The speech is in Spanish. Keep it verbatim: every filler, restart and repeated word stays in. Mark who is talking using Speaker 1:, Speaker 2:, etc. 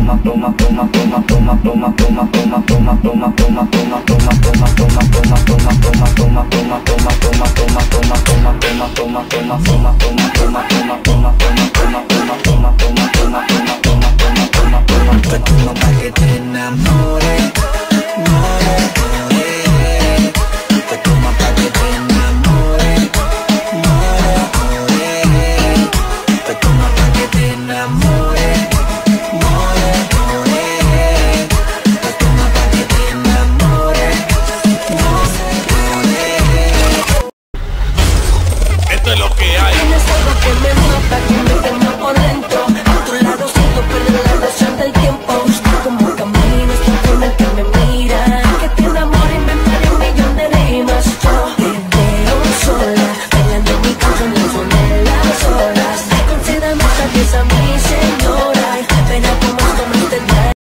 Speaker 1: toma, toma, toma, toma, toma, toma, toma, toma, toma, toma, toma, toma, toma, toma, toma, toma, toma, toma, toma, toma.